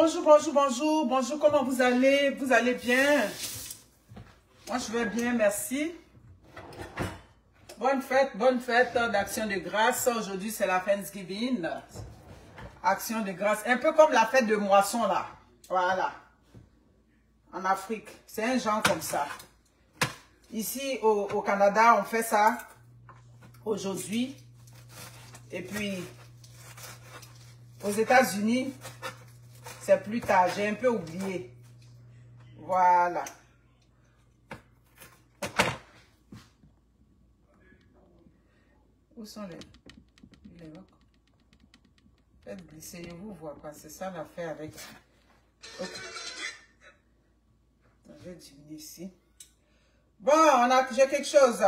Bonjour, bonjour, bonjour, bonjour, comment vous allez? Vous allez bien? Moi, je vais bien, merci. Bonne fête d'Action de grâce. Aujourd'hui, c'est la Thanksgiving. Action de grâce, un peu comme la fête de moisson, là. Voilà. En Afrique, c'est un genre comme ça. Ici, au Canada, on fait ça aujourd'hui. Et puis, aux États-Unis, c'est plus tard. J'ai un peu oublié. Voilà. Où sont les rocs? Faites glisser, je vous vois pas. C'est ça l'affaire avec... Ok. Je vais diminuer ici. Bon, j'ai quelque chose.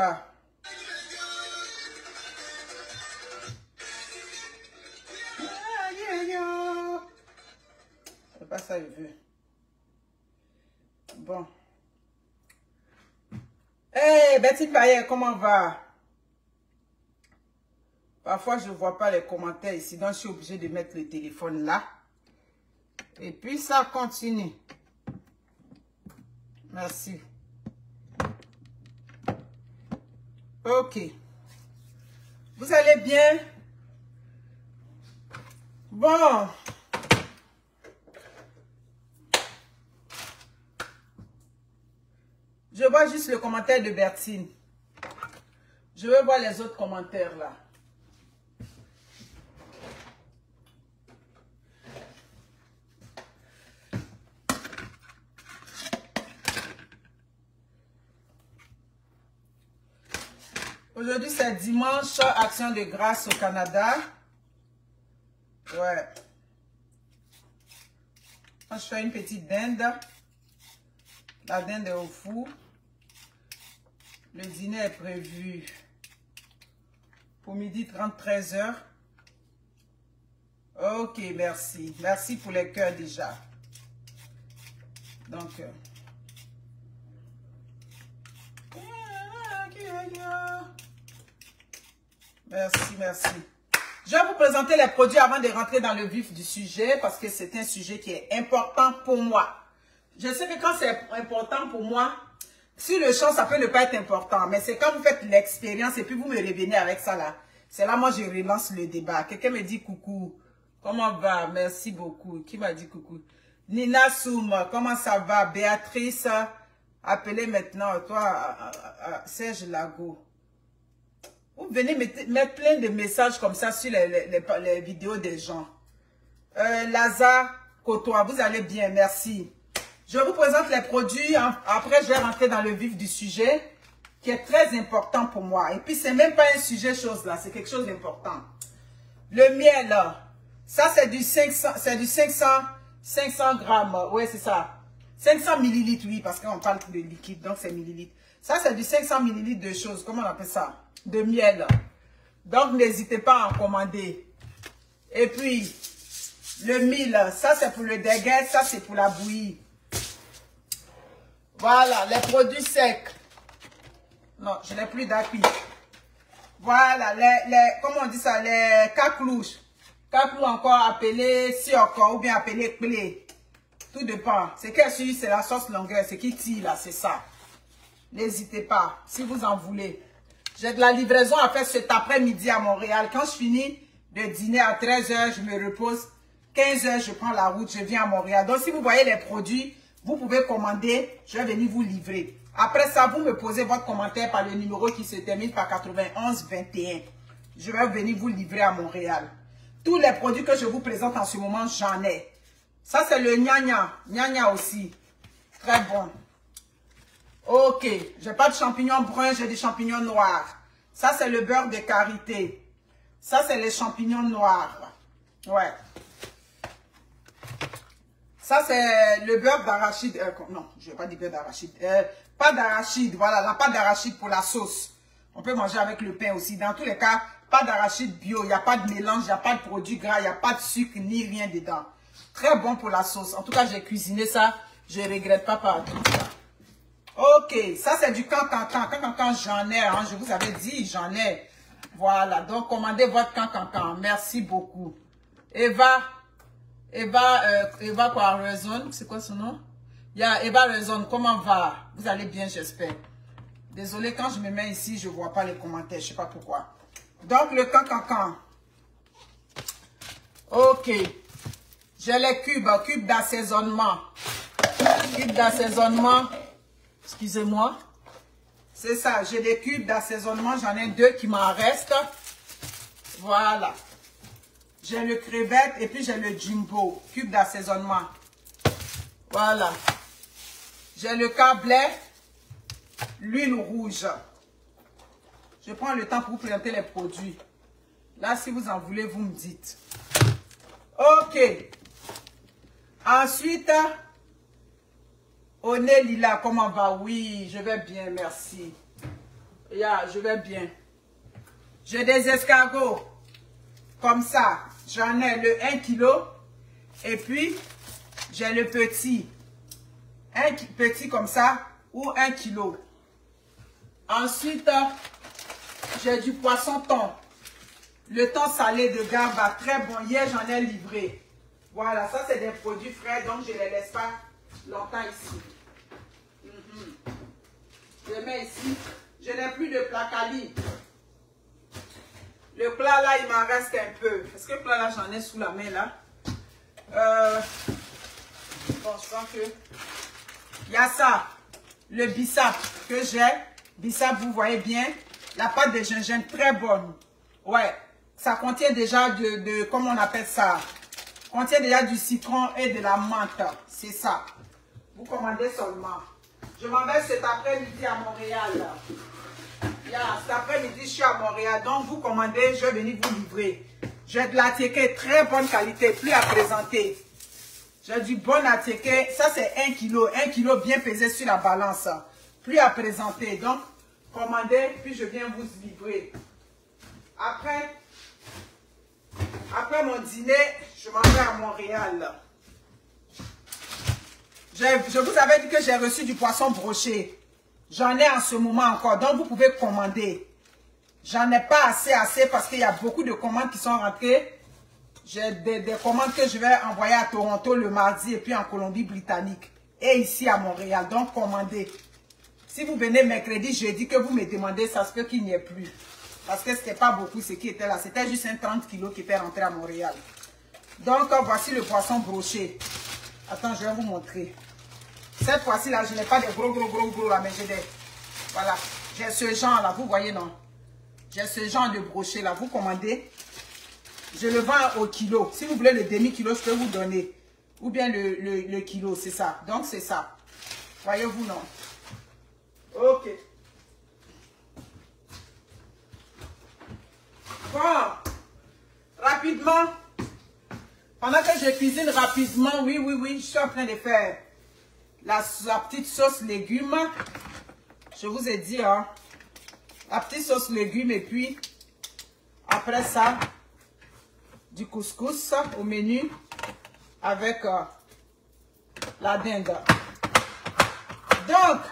C'est pas ça, je veux. Bon. Hey, Betty Payet, comment va? Parfois, je ne vois pas les commentaires ici, donc je suis obligée de mettre le téléphone là. Et puis, ça continue. Merci. Ok. Vous allez bien? Bon. Je vois juste le commentaire de Bertine. Je veux voir les autres commentaires là. Aujourd'hui, c'est dimanche, Action de grâce au Canada. Ouais. Moi, je fais une petite dinde. La dinde est au four. Le dîner est prévu pour midi 30, 13 h. Ok, merci. Merci pour les cœurs déjà. Donc... Merci, merci. Je vais vous présenter les produits avant de rentrer dans le vif du sujet parce que c'est un sujet qui est important pour moi. Je sais que quand c'est important pour moi, sur le champ, ça peut ne pas être important. Mais c'est quand vous faites l'expérience et puis vous me revenez avec ça là. C'est là, moi, je relance le débat. Quelqu'un me dit coucou. Comment va? Merci beaucoup. Qui m'a dit coucou? Nina Soum, comment ça va? Béatrice, appelez maintenant, toi, Serge Lago. Vous venez mettre plein de messages comme ça sur les vidéos des gens. Lazare Côtois, vous allez bien, merci. Je vous présente les produits. Après, je vais rentrer dans le vif du sujet qui est très important pour moi. Et puis, c'est même pas un sujet chose là, c'est quelque chose d'important. Le miel, là, ça c'est du 500 grammes. Oui, c'est ça. 500 millilitres, oui, parce qu'on parle de liquide, donc c'est millilitres. Ça, c'est du 500 millilitres de choses. Comment on appelle ça? De miel. Donc, n'hésitez pas à en commander. Et puis, le mil, ça, c'est pour le déguet. Ça, c'est pour la bouillie. Voilà, les produits secs. Non, je n'ai plus d'appui. Voilà, comment on dit ça? Les caclouches. Caclou encore appelé sioko ou bien appelé clé. Tout dépend. C'est quelle suite? C'est la sauce longueur. C'est qui tire là, c'est ça. N'hésitez pas, si vous en voulez. J'ai de la livraison à faire cet après-midi à Montréal. Quand je finis de dîner à 13 h, je me repose. 15 h, je prends la route, je viens à Montréal. Donc, si vous voyez les produits, vous pouvez commander. Je vais venir vous livrer. Après ça, vous me posez votre commentaire par le numéro qui se termine par 91 21. Je vais venir vous livrer à Montréal. Tous les produits que je vous présente en ce moment, j'en ai. Ça, c'est le gnagna. Gnagna aussi. Très bon. Ok, j'ai pas de champignons bruns, j'ai des champignons noirs. Ça, c'est le beurre de karité. Ça, c'est les champignons noirs. Ouais. Ça, c'est le beurre d'arachide. Non, je vais pas dire beurre d'arachide. Pâte d'arachide, voilà, la pâte d'arachide pour la sauce. On peut manger avec le pain aussi. Dans tous les cas, pâte d'arachide bio. Il n'y a pas de mélange, il n'y a pas de produit gras, il n'y a pas de sucre ni rien dedans. Très bon pour la sauce. En tout cas, j'ai cuisiné ça. Je ne regrette pas par tout ça. Ok, ça c'est du cancancan. Cancancan, j'en ai, hein, je vous avais dit, j'en ai. Voilà, donc commandez votre cancancan. Merci beaucoup. Eva, Eva quoi, Raison, c'est quoi son nom? Il y a Eva Raison, comment va? Vous allez bien, j'espère. Désolé, quand je me mets ici, je ne vois pas les commentaires, je ne sais pas pourquoi. Donc, le cancan. Ok. J'ai les cubes d'assaisonnement. Cubes d'assaisonnement. Excusez-moi. C'est ça, j'ai des cubes d'assaisonnement. J'en ai 2 qui m'en restent. Voilà. J'ai le crevette et puis j'ai le jumbo. Cube d'assaisonnement. Voilà. J'ai le câblet. L'huile rouge. Je prends le temps pour vous présenter les produits. Là, si vous en voulez, vous me dites. Ok. Ensuite, au nez lila, comment va? Oui, je vais bien, merci. Je vais bien. J'ai des escargots. Comme ça. J'en ai le 1 kg. Et puis, j'ai le petit. Un petit comme ça. Ou 1 kg. Ensuite, j'ai du poisson thon. Le thon salé de Garba, très bon. Hier, j'en ai livré. Voilà, ça c'est des produits frais, donc je ne les laisse pas longtemps ici. Je mets ici. Je n'ai plus de plat cali. Le plat là, il m'en reste un peu. Est-ce que le plat là, j'en ai sous la main là? Bon, je pense que... Il y a ça. Le bissap que j'ai. Bissap, vous voyez bien. La pâte de gingembre, très bonne. Ouais. Ça contient déjà comment on appelle ça? Contient déjà du citron et de la menthe. C'est ça. Vous commandez seulement. Je m'en vais cet après-midi à Montréal. Cet après-midi, je suis à Montréal. Donc, vous commandez, je vais venir vous livrer. J'ai de la teke, très bonne qualité, plus à présenter. J'ai du bon attiqué. Ça, c'est 1 kg. 1 kg bien pesé sur la balance. Plus à présenter. Donc, commandez, puis je viens vous livrer. Après mon dîner, je m'en vais à Montréal. Je vous avais dit que j'ai reçu du poisson broché. J'en ai en ce moment encore. Donc, vous pouvez commander. J'en ai pas assez parce qu'il y a beaucoup de commandes qui sont rentrées. J'ai des commandes que je vais envoyer à Toronto le mardi et puis en Colombie-Britannique. Et ici à Montréal. Donc, commandez. Si vous venez mercredi, jeudi, que vous me demandez, ça se peut qu'il n'y ait plus. Parce que ce n'était pas beaucoup ce qui était là. C'était juste un 30 kg qui était rentré à Montréal. Donc, voici le poisson broché. Attends, je vais vous montrer. Cette fois-ci, là, je n'ai pas de gros là, mais j'ai des... Voilà. J'ai ce genre là, vous voyez, non? J'ai ce genre de brochet là. Vous commandez. Je le vends au kilo. Si vous voulez le demi-kilo, je peux vous donner. Ou bien le kilo, c'est ça. Donc, c'est ça. Voyez-vous, non? Ok. Bon. Rapidement. Pendant que je cuisine rapidement, oui, je suis en train de faire la petite sauce légumes. Je vous ai dit, hein. La petite sauce légumes et puis, après ça, du couscous au menu avec la dinde. Donc,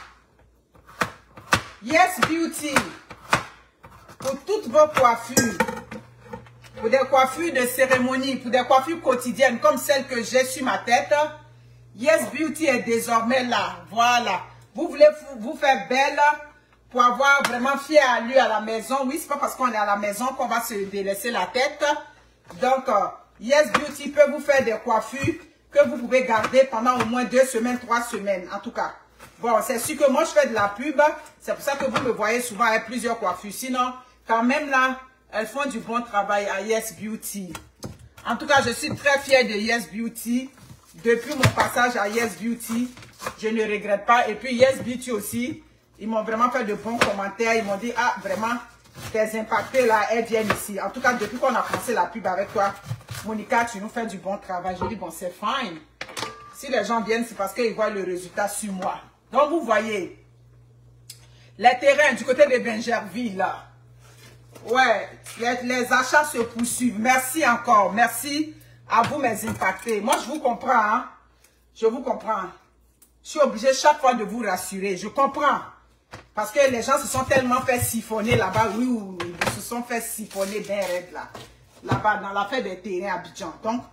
Yes Beauty, pour toutes vos coiffures, pour des coiffures de cérémonie, pour des coiffures quotidiennes comme celle que j'ai sur ma tête, Yes Beauty est désormais là. Voilà. Vous voulez vous faire belle pour avoir vraiment fier à lui à la maison. Oui, c'est pas parce qu'on est à la maison qu'on va se délaisser la tête. Donc, Yes Beauty peut vous faire des coiffures que vous pouvez garder pendant au moins 2 semaines, 3 semaines, en tout cas. Bon, c'est sûr que moi, je fais de la pub. C'est pour ça que vous me voyez souvent avec plusieurs coiffures. Sinon, quand même là, elles font du bon travail à Yes Beauty. En tout cas, je suis très fière de Yes Beauty. Depuis mon passage à Yes Beauty, je ne regrette pas. Et puis Yes Beauty aussi, ils m'ont vraiment fait de bons commentaires. Ils m'ont dit, ah, vraiment, tes impactés là, elles viennent ici. En tout cas, depuis qu'on a commencé la pub avec toi, Monica, tu nous fais du bon travail. Je dis, bon, c'est fine. Si les gens viennent, c'est parce qu'ils voient le résultat sur moi. Donc, vous voyez, les terrains du côté de Bingerville, là. Ouais, les achats se poursuivent. Merci encore. Merci à vous, mes impactés. Moi, je vous comprends. Hein? Je vous comprends. Je suis obligée chaque fois de vous rassurer. Je comprends. Parce que les gens se sont tellement fait siphonner là-bas. Oui, ils se sont fait siphonner d'un raid là. Là-bas, dans l'affaire des terrains à Abidjan. Donc,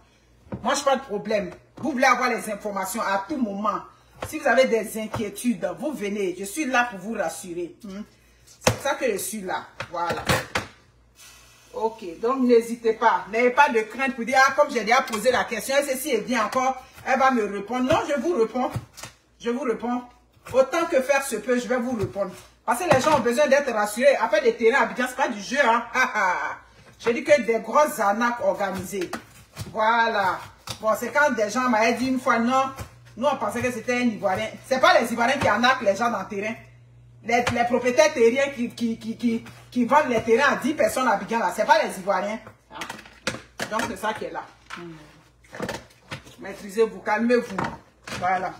Moi, je n'ai pas de problème. Vous voulez avoir les informations à tout moment. Si vous avez des inquiétudes, vous venez. Je suis là pour vous rassurer. C'est pour ça que je suis là. Voilà. Ok, donc n'hésitez pas. N'ayez pas de crainte pour dire, ah, comme j'ai déjà posé la question, ceci est bien encore, elle va me répondre. Non, je vous réponds. Je vous réponds. Autant que faire se peut, je vais vous répondre. Parce que les gens ont besoin d'être rassurés. Après, des terrains à Abidjan, ce n'est pas du jeu. Hein? Je dis que des grosses arnaques organisées. Voilà. Bon, c'est quand des gens m'avaient dit une fois, non, nous on pensait que c'était un Ivoirien. Ce n'est pas les Ivoiriens qui arnaquent les gens dans le terrain. Les propriétaires terriens qui vendent les terrains à 10 personnes à Abidjan, là, ce n'est pas les Ivoiriens. Hein? Donc, c'est ça qui est là. Maîtrisez-vous, calmez-vous. Voilà.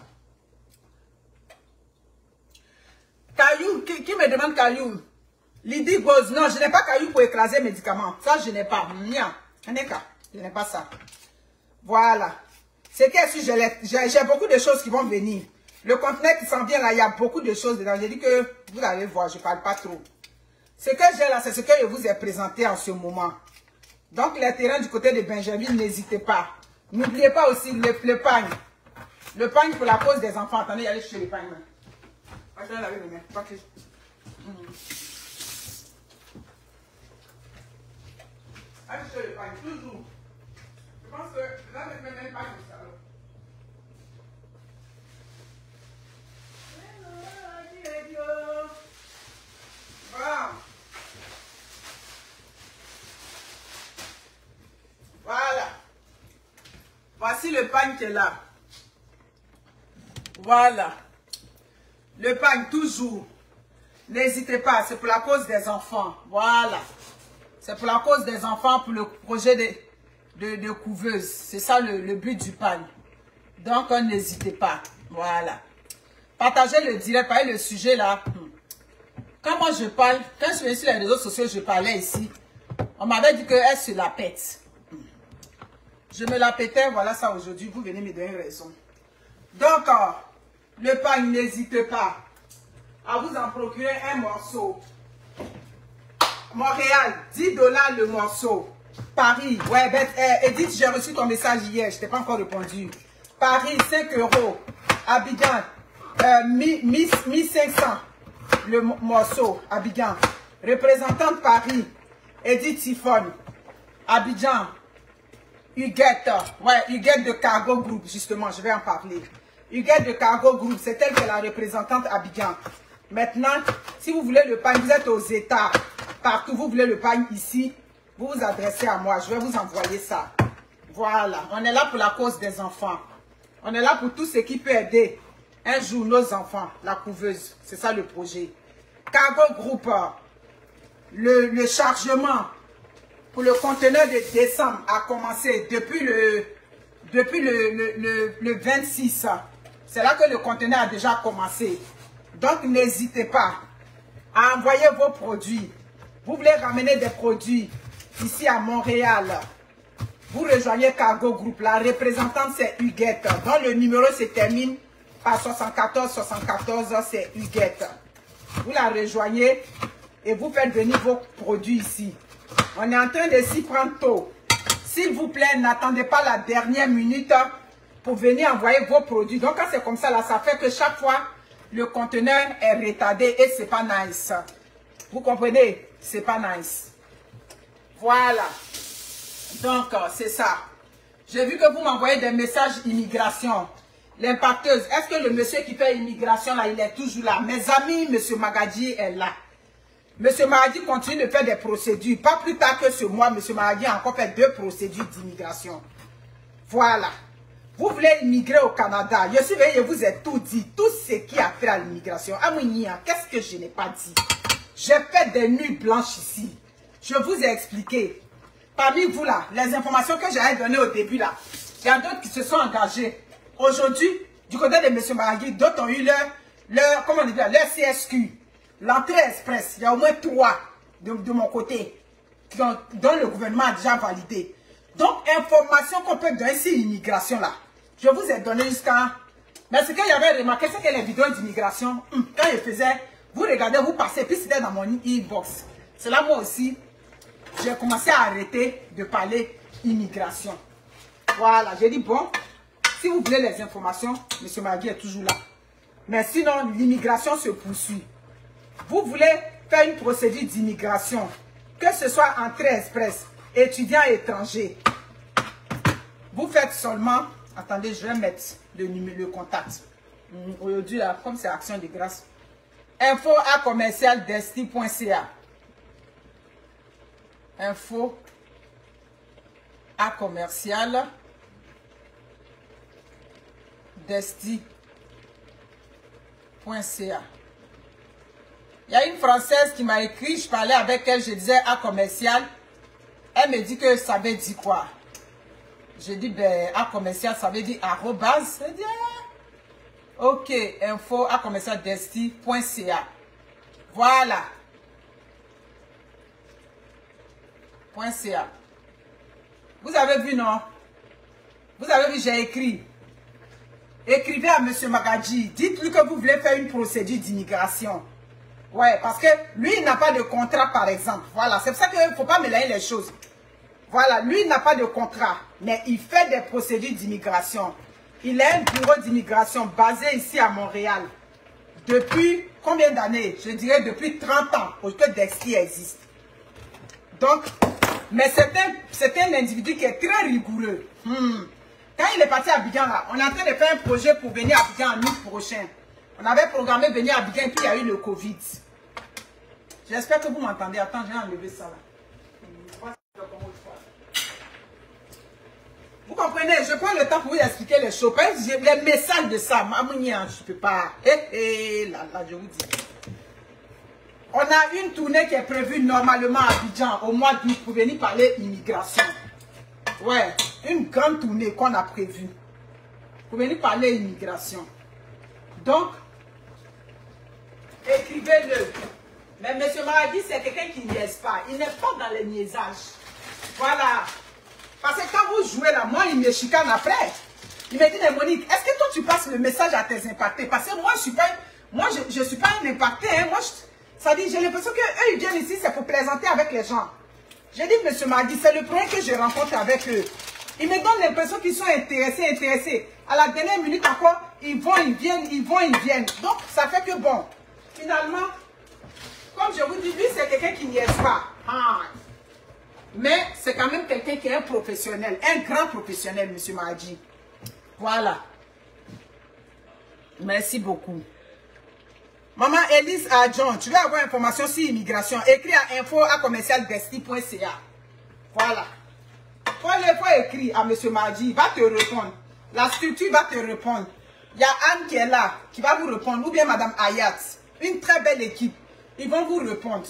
Caillou, qui me demande Caillou? Lydie Bose, non, je n'ai pas Caillou pour écraser les médicaments. Ça, je n'ai pas. Je n'ai pas ça. Voilà. C'est que si j'ai beaucoup de choses qui vont venir. Le conteneur qui s'en vient là, il y a beaucoup de choses dedans. J'ai dit que vous allez voir, je ne parle pas trop. Ce que j'ai là, c'est ce que je vous ai présenté en ce moment. Donc, les terrains du côté de Benjamin, n'hésitez pas. N'oubliez pas aussi le pagne. Le pagne pour la cause des enfants. Attendez, allez chercher le pagne. Je vais laver mes mains. Pas que... Allez chercher le pagne, toujours. Je pense que là, je ne mets même pas comme ça. Voilà. Voilà. Voici le pagne qui est là. Voilà. Le pagne, toujours. N'hésitez pas, c'est pour la cause des enfants. Voilà. C'est pour la cause des enfants, pour le projet de couveuse. C'est ça le but du pagne. Donc, n'hésitez pas. Voilà. Partagez le direct, parlez le sujet là. Quand moi je parle, quand je suis sur les réseaux sociaux, je parlais ici. On m'avait dit qu'elle se la pète. Je me la pétais, voilà ça aujourd'hui. Vous venez me donner raison. Donc, le pagne, n'hésitez pas à vous en procurer un morceau. Montréal, 10 $ le morceau. Paris, ouais, Edith, j'ai reçu ton message hier, je t'ai pas encore répondu. Paris, 5 €. Abidjan, 1500 le morceau. Abidjan. Représentante Paris, Edith Siphon. Abidjan, Huguette, ouais, Huguette de Cargo Group, justement, je vais en parler. Huguette de Cargo Group, c'est elle qui est la représentante Abidjan. Maintenant, si vous voulez le pagne, vous êtes aux États, partout, vous voulez le pagne ici, vous vous adressez à moi, je vais vous envoyer ça. Voilà, on est là pour la cause des enfants. On est là pour tout ce qui peut aider un jour nos enfants, la couveuse. C'est ça le projet. Cargo Group, le chargement pour le conteneur de décembre a commencé depuis le 26. C'est là que le conteneur a déjà commencé. Donc, n'hésitez pas à envoyer vos produits. Vous voulez ramener des produits ici à Montréal. Vous rejoignez Cargo Group. La représentante, c'est Huguette. Dont le numéro se termine par 74, c'est Huguette. Vous la rejoignez et vous faites venir vos produits ici. On est en train de s'y prendre tôt. S'il vous plaît, n'attendez pas la dernière minute pour venir envoyer vos produits. Donc, quand c'est comme ça, là, ça fait que chaque fois, le conteneur est retardé et c'est pas nice. Vous comprenez? C'est pas nice. Voilà. Donc, c'est ça. J'ai vu que vous m'envoyez des messages immigration. L'impacteuse, est-ce que le monsieur qui fait immigration, là, il est toujours là? Mes amis, monsieur Magadi est là. Monsieur Magadi continue de faire des procédures. Pas plus tard que ce mois, monsieur Magadi a encore fait 2 procédures d'immigration. Voilà. Vous voulez immigrer au Canada. Je suis venu et vous ai tout dit. Tout ce qui a fait à l'immigration. Amounia, qu'est-ce que je n'ai pas dit? J'ai fait des nuits blanches ici. Je vous ai expliqué. Parmi vous là, les informations que j'avais données au début là, il y a d'autres qui se sont engagés. Aujourd'hui, du côté de M. Magadi, d'autres ont eu comment on dit, leur CSQ. L'entrée express, il y a au moins 3 de mon côté, dont le gouvernement a déjà validé. Donc, information qu'on peut donner sur l'immigration là. Je vous ai donné jusqu'à... Mais ce que j'avais remarqué, c'est que les vidéos d'immigration, quand je faisais, vous regardez, vous passez, puis c'était dans mon e-box. C'est là moi aussi, j'ai commencé à arrêter de parler immigration. Voilà, j'ai dit, bon, si vous voulez les informations, M. Magui est toujours là. Mais sinon, l'immigration se poursuit. Vous voulez faire une procédure d'immigration, que ce soit entrée express, étudiant étranger. Vous faites seulement, attendez, je vais mettre le contact. Aujourd'hui, là, comme c'est action de grâce, info@commercialdesti.ca. info@commercialdesti.ca. Il y a une Française qui m'a écrit, je parlais avec elle, je disais à commercial. Elle me dit que ça veut dire quoi? J'ai dit, ben, à commercial, ça veut dire arrobase. Elle dit, ah, ok, info@commercialdesti.ca. Voilà. .ca. Vous avez vu, non? Vous avez vu, j'ai écrit. Écrivez à M. Magadji. Dites-lui que vous voulez faire une procédure d'immigration. Ouais, parce que lui, il n'a pas de contrat, par exemple. Voilà, c'est pour ça qu'il ne faut pas mélanger les choses. Voilà, lui, il n'a pas de contrat, mais il fait des procédures d'immigration. Il a un bureau d'immigration basé ici à Montréal. Depuis combien d'années? Je dirais depuis 30 ans, pour que Desti existe. Donc, mais c'est un individu qui est très rigoureux. Quand il est parti à Abidjan, là, on est en train de faire un projet pour venir à Abidjan en août prochain. On avait programmé venir à Abidjan et puis il y a eu le Covid. J'espère que vous m'entendez. Attends, je vais enlever ça là. Vous comprenez? Je prends le temps pour vous expliquer les choses. Les messages de ça, je ne peux pas. Là, je vous dis. On a une tournée qui est prévue normalement à Abidjan au mois d'août pour venir parler immigration. Ouais, une grande tournée qu'on a prévue pour venir parler immigration. Donc, écrivez-le. Mais M. Maradi, c'est quelqu'un qui niaise pas. Il n'est pas dans les niaisages. Voilà. Parce que quand vous jouez là, moi, il me chicane après. Il me dit, Monique, est-ce que toi, tu passes le message à tes impactés? Parce que moi, je suis pas un impacté. Hein. Moi, ça dit, j'ai l'impression qu'eux, ils viennent ici, c'est pour plaisanter avec les gens. J'ai dit, M. Maradi, c'est le premier que je rencontre avec eux. Ils me donnent l'impression qu'ils sont intéressés. À la dernière minute encore, ils vont, ils viennent. Donc, ça fait que bon, finalement, comme je vous dis, lui, c'est quelqu'un qui n'y est pas. Mais c'est quand même quelqu'un qui est un professionnel, un grand professionnel, M. Maradi. Voilà. Merci beaucoup. Maman Elise Adjon, tu veux avoir information sur l'immigration, écris à info@commercialdesti.ca. Voilà. Faut écrire à M. Maradi, il va te répondre. La structure va te répondre. Il y a Anne qui est là, qui va vous répondre, ou bien Madame Ayat. Une très belle équipe. Ils vont vous répondre.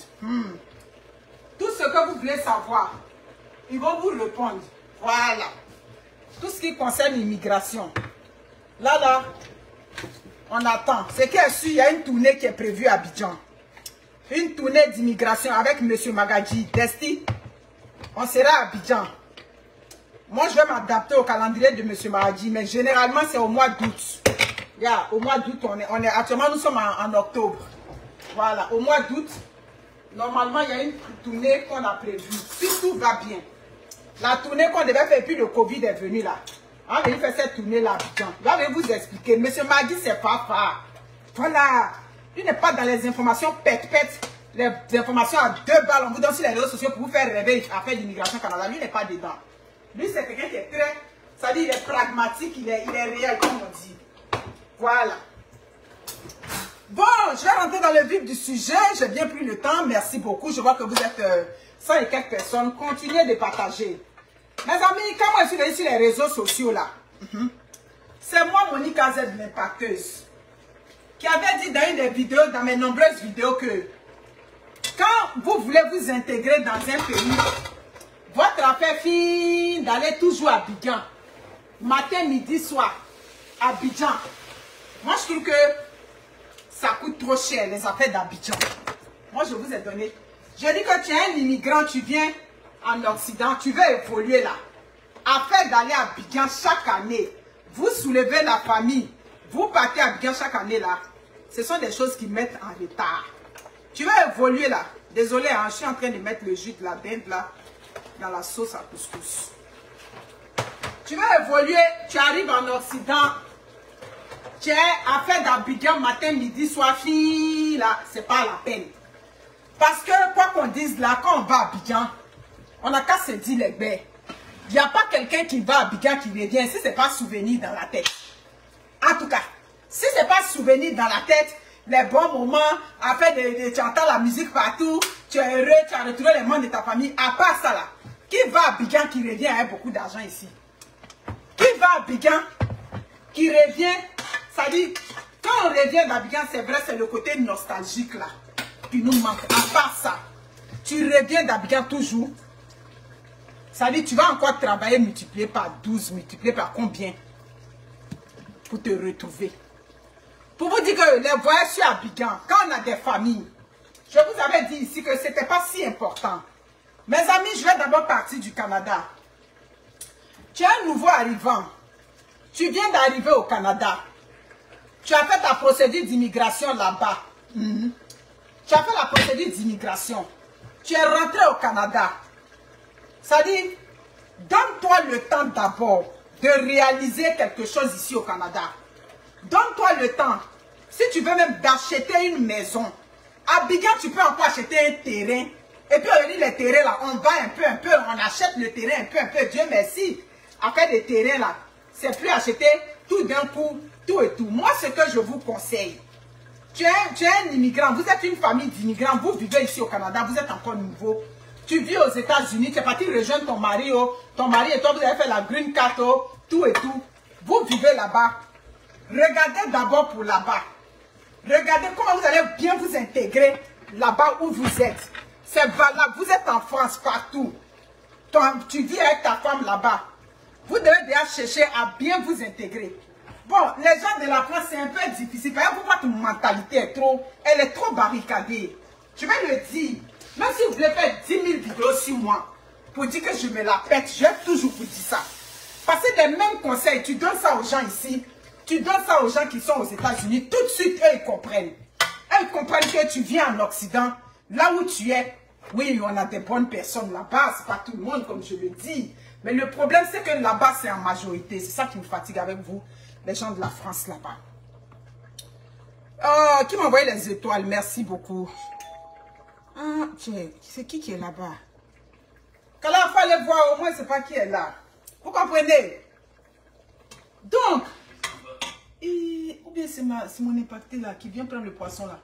Tout ce que vous voulez savoir, ils vont vous répondre. Voilà. Tout ce qui concerne l'immigration. Là, on attend. C'est qu'il y a une tournée qui est prévue à Abidjan. Une tournée d'immigration avec M. Magadji. Desti, on sera à Abidjan. Moi, je vais m'adapter au calendrier de M. Magadji, mais généralement, c'est au mois d'août. Au mois d'août, on est actuellement, nous sommes en octobre. Voilà, au mois d'août, normalement, il y a une tournée qu'on a prévue. Si tout va bien. La tournée qu'on devait faire, et puis le Covid est venu là. On va faire cette tournée-là à Abidjan. Je vais vous expliquer. Monsieur Magui, c'est pas fort. Voilà. Il n'est pas dans les informations pète-pète. Les informations à 2 balles. On vous donne sur les réseaux sociaux pour vous faire rêver à faire l'immigration au Canada. Lui, il n'est pas dedans. Lui, c'est quelqu'un qui est très... Ça dit, il est pragmatique, il est réel, comme on dit. Voilà. Bon, je vais rentrer dans le vif du sujet. J'ai bien pris le temps. Merci beaucoup. Je vois que vous êtes 100 et quelques personnes. Continuez de partager. Mes amis, quand moi je suis sur les réseaux sociaux là, c'est moi, Monique AZ, l'impacteuse, qui avait dit dans une des vidéos, dans mes nombreuses vidéos, que quand vous voulez vous intégrer dans un pays, votre affaire fine d'aller toujours à Abidjan, matin, midi, soir, Abidjan. Moi, je trouve que ça coûte trop cher, les affaires d'Abidjan. Moi, je vous ai donné. Je dis que tu es un immigrant, tu viens en Occident, tu veux évoluer là. Affaire d'aller à Abidjan chaque année, vous soulevez la famille, vous partez à Abidjan chaque année là. Ce sont des choses qui mettent en retard. Tu veux évoluer là. Désolé, hein, je suis en train de mettre le jus de la dinde là dans la sauce à couscous. Tu vas évoluer, tu arrives en Occident. Tu es affaire d'Abidjan matin, midi, soir, fille, là, c'est pas la peine. Parce que, quoi qu'on dise là, quand on va à Abidjan, on n'a qu'à se dire les baies. Il n'y a pas quelqu'un qui va à Abidjan qui revient si ce n'est pas souvenir dans la tête. En tout cas, si ce n'est pas souvenir dans la tête, les bons moments, après tu entends la musique partout, tu es heureux, tu as retrouvé les membres de ta famille, à part ça là, qui va à Abidjan qui revient avec beaucoup d'argent ici? Qui va à Abidjan qui revient, ça dit, quand on revient d'Abidjan, c'est vrai, c'est le côté nostalgique là, qui nous manque. À part ça, tu reviens d'Abidjan toujours, ça dit, tu vas encore travailler multiplié par 12, multiplié par combien pour te retrouver. Pour vous dire que les voyages sur Abidjan, quand on a des familles, je vous avais dit ici que ce n'était pas si important. Mes amis, je vais d'abord partir du Canada. Tu es un nouveau arrivant. Tu viens d'arriver au Canada. Tu as fait ta procédure d'immigration là-bas. Tu as fait la procédure d'immigration. Tu es rentré au Canada. Ça dit, donne-toi le temps d'abord de réaliser quelque chose ici au Canada. Donne-toi le temps. Si tu veux même d'acheter une maison, à Abidjan, tu peux encore acheter un terrain. Et puis, on dit les terrains là, on va un peu, on achète le terrain un peu. Dieu merci. Après des terrains là, c'est plus acheter tout d'un coup, tout et tout. Moi, ce que je vous conseille, tu es un immigrant, vous êtes une famille d'immigrants, vous vivez ici au Canada, vous êtes encore nouveau. Tu vis aux États-Unis, tu es parti rejoindre ton mari et toi, vous avez fait la green card, tout et tout. Vous vivez là-bas. Regardez d'abord pour là-bas. Regardez comment vous allez bien vous intégrer là-bas où vous êtes. C'est valable. Vous êtes en France partout. Tu vis avec ta femme là-bas. Vous devez déjà chercher à bien vous intégrer. Bon, les gens de la France, c'est un peu difficile. Parce que votre mentalité elle est trop barricadée. Je vais le dire. Même si vous voulez faire 10 000 vidéos sur moi, pour dire que je me la pète, je vais toujours vous dire ça. Parce que les mêmes conseils, tu donnes ça aux gens ici. Tu donnes ça aux gens qui sont aux États-Unis, tout de suite, eux, ils comprennent. Eux, ils comprennent que tu viens en Occident, là où tu es. Oui, on a des bonnes personnes là-bas, c'est pas tout le monde, comme je le dis. Mais le problème, c'est que là-bas, c'est en majorité. C'est ça qui me fatigue avec vous, les gens de la France là-bas. Qui m'a envoyé les étoiles? Merci beaucoup. Ah, c'est qui est là-bas? Quand il fallait voir, au moins, c'est pas qui est là. Vous comprenez? Donc, ou bien c'est mon impacté là qui vient prendre le poisson là.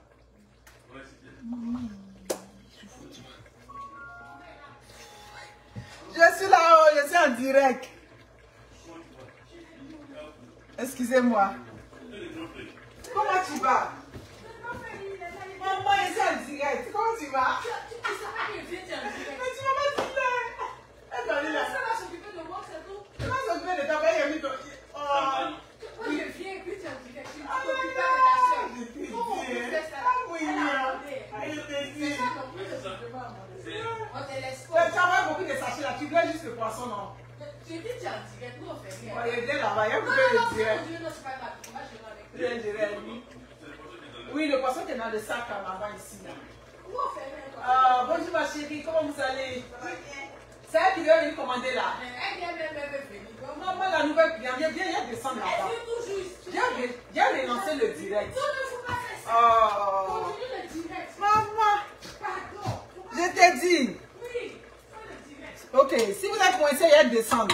Je suis là-haut, je suis en direct. Excusez-moi. Comment tu vas? Maman, je suis en direct. Comment tu vas? Mais tu m'as pas dit là. Attendez là. Ça va s'occuper de moi, c'est tout. Ça va s'occuper de ta mère. Oui, je viens, puis tu as dit que tu t'occupes de ta soeur. Comment on peut faire ça? On te laisse pas. Tu as beaucoup de sachets là, tu veux juste le poisson, non? Tu dis tu es en direct, nous on fait rien. Il est bien là-bas, il y a beaucoup de direct. Non, c'est pas grave. Moi je vais avec lui. Oui, le poisson qui est dans le sac là-bas ici. Où on fait rien? Bonjour ma chérie, comment vous allez? C'est elle qui doit venir commander là. Elle vient même venir. Maman, la nouvelle cliente, viens descendre là-bas. Viens relancer le direct. Non, il ne faut pas faire ça. Continue le direct. Maman. Pardon. Je t'ai dit. Oui, le direct. Ok, si vous êtes coincé, il y a descendre.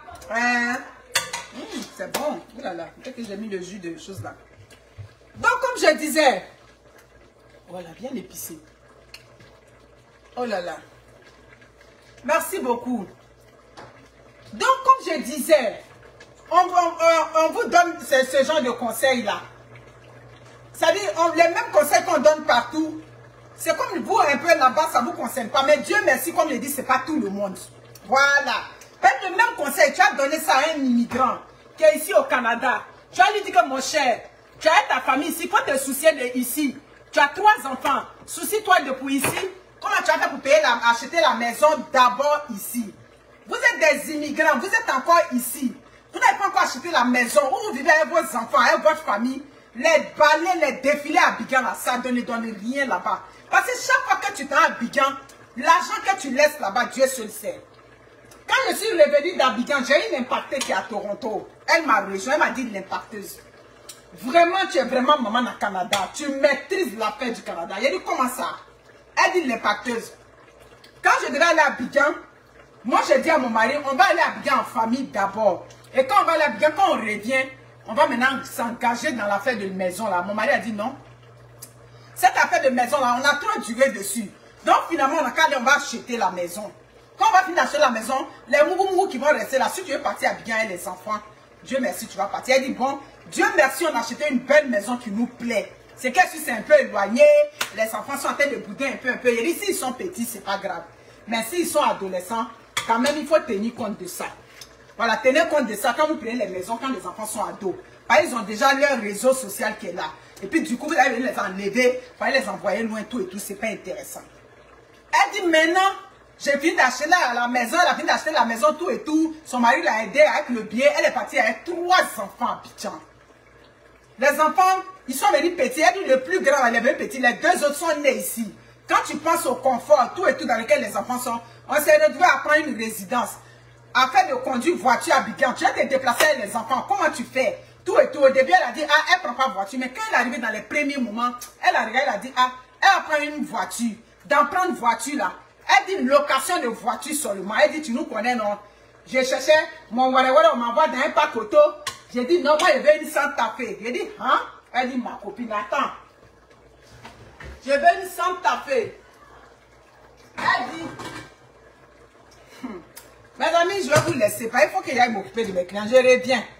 C'est bon. Oh là là, peut-être que j'ai mis le jus de choses là. Donc, comme je disais, voilà, bien épicé. Oh là là. Merci beaucoup. Donc, comme je disais, on vous donne ce genre de conseils-là. C'est-à-dire, les mêmes conseils qu'on donne partout, c'est comme vous, un peu là-bas, ça ne vous concerne pas. Mais Dieu merci, comme je dis, ce n'est pas tout le monde. Voilà. Peut-être le même conseil, tu as donné ça à un immigrant qui est ici au Canada. Tu as lui dit que mon cher, tu as ta famille ici, il faut te soucier de ici. Tu as 3 enfants, soucie-toi de pour ici. Comment tu as fait pour payer acheter la maison d'abord ici? Vous êtes des immigrants, vous êtes encore ici. Vous n'avez pas encore acheté la maison où vous vivez avec vos enfants, avec votre famille. Les balais, les défilés à Abidjan, là, ça ne donne rien là-bas. Parce que chaque fois que tu t'en à Abidjan, l'argent que tu laisses là-bas, Dieu seul sait. Quand je suis revenue d'Abidjan, j'ai une impactée qui est à Toronto. Elle m'a rejoint, elle m'a dit l'impacteuse. Vraiment, tu es vraiment maman au Canada. Tu maîtrises l'affaire du Canada. Il a dit comment ça? Elle dit l'impacteuse. Quand je devais aller à Abidjan, moi j'ai dit à mon mari, on va aller à Abidjan en famille d'abord. Et quand on va aller à Abidjan, quand on revient, on va maintenant s'engager dans l'affaire de maison là. Mon mari a dit non. Cette affaire de maison là, on a trop duré dessus. Donc finalement, on va acheter la maison. Quand on va finir d'acheter la maison, les mougou qui vont rester là, si tu veux partir à Abidjan et les enfants, Dieu merci, tu vas partir. Elle dit bon, Dieu merci, on a acheté une belle maison qui nous plaît. C'est que si c'est un peu éloigné, les enfants sont en train de bouder un peu. Il dit s'ils sont petits, c'est pas grave. Mais s'ils sont adolescents, quand même, il faut tenir compte de ça. Voilà, tenez compte de ça quand vous prenez les maisons, quand les enfants sont ados. Ils ont déjà leur réseau social qui est là. Et puis du coup, vous allez les enlever, vous allez les envoyer loin, tout et tout, c'est pas intéressant. Elle dit maintenant, j'ai fini d'acheter la maison, elle a fini d'acheter la maison, tout et tout. Son mari l'a aidé avec le billet, elle est partie avec 3 enfants à Abidjan. Les enfants, ils sont venus petits, elle dit le plus grand, elle est venu petit, les 2 autres sont nés ici. Quand tu penses au confort, tout et tout dans lequel les enfants sont, on s'est retrouvé à prendre une résidence. Afin de conduire voiture à Abidjan, tu vas te déplacer avec les enfants, comment tu fais? Tout et tout. Au début, elle a dit, ah, elle ne prend pas voiture. Mais quand elle est arrivée dans les premiers moments, elle a dit, ah, elle va prendre une voiture. D'en prendre une voiture là. Elle dit location de voiture seulement. Elle dit, tu nous connais, non? J'ai cherché mon Warawara, on m'envoie dans un pack auto. J'ai dit, non, moi, je veux une Santa Fe. J'ai dit, hein? Elle dit, ma copine, attends. Je veux une Santa Fe. Elle dit, mes amis, je vais vous laisser. Il faut que j'aille m'occuper de mes clients. Je reviens.